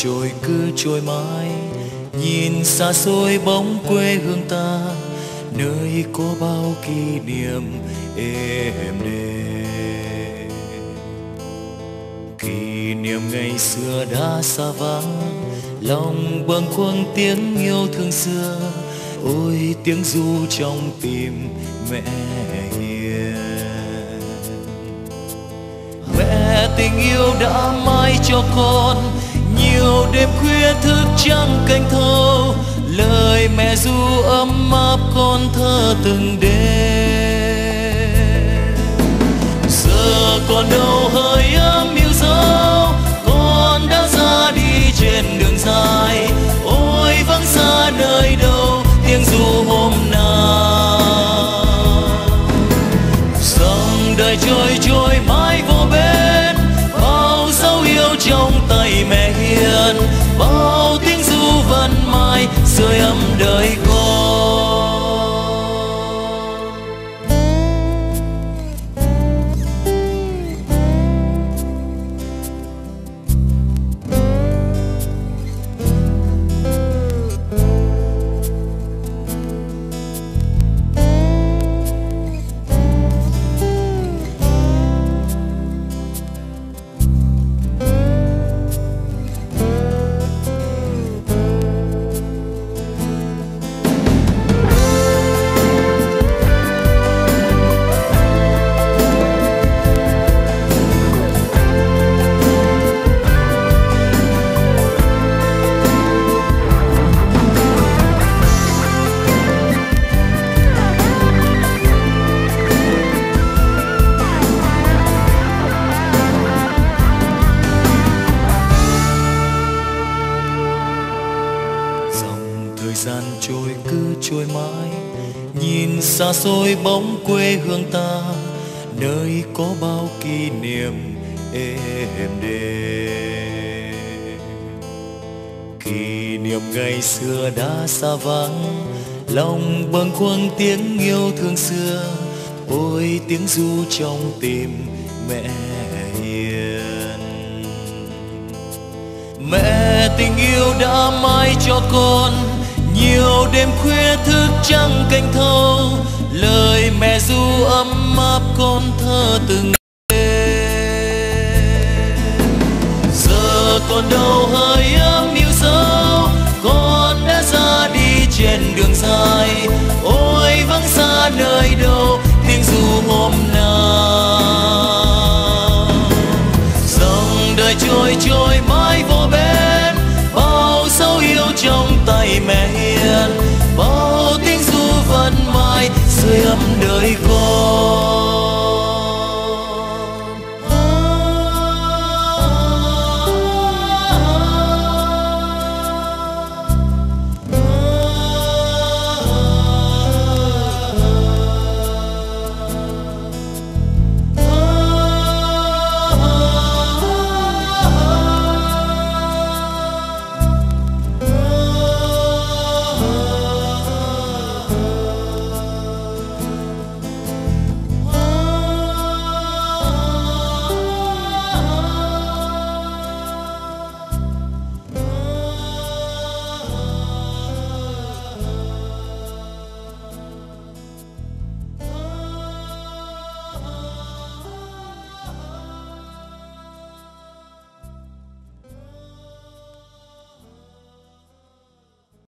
trôi cứ trôi mãi, nhìn xa xôi bóng quê hương ta, nơi có bao kỷ niệm êm đềm. Kỷ niệm ngày xưa đã xa vắng, lòng bâng khuâng tiếng yêu thương xưa, ôi tiếng ru trong tim mẹ hiền. Mẹ tình yêu đã mãi cho con, nhiều đêm khuya thức trắng canh thâu, lời mẹ ru ấm áp con thơ từng đêm. Giờ còn đâu hơi ấm yêu dấu, con đã ra đi trên đường dài, ôi vắng xa nơi đâu tiếng ru hôm nào. Dòng đời trôi trôi mãi vô bên, bao dấu yêu trong tay mẹ hiền, bao tiếng ru vẫn mãi sưởi ấm đời con. Trôi cứ trôi mãi, nhìn xa xôi bóng quê hương ta, nơi có bao kỷ niệm êm đềm. Kỷ niệm ngày xưa đã xa vắng, lòng bâng khuâng tiếng yêu thương xưa, ôi tiếng ru trong tim mẹ hiền. Mẹ tình yêu đã mãi cho con, nhiều đêm khuya thức trắng canh thâu, lời mẹ ru ấm áp con thơ từng đêm. Giờ còn đâu hơi ấm yêu dấu, con đã ra đi trên đường dài, ôi vắng xa nơi đâu tiếng ru hôm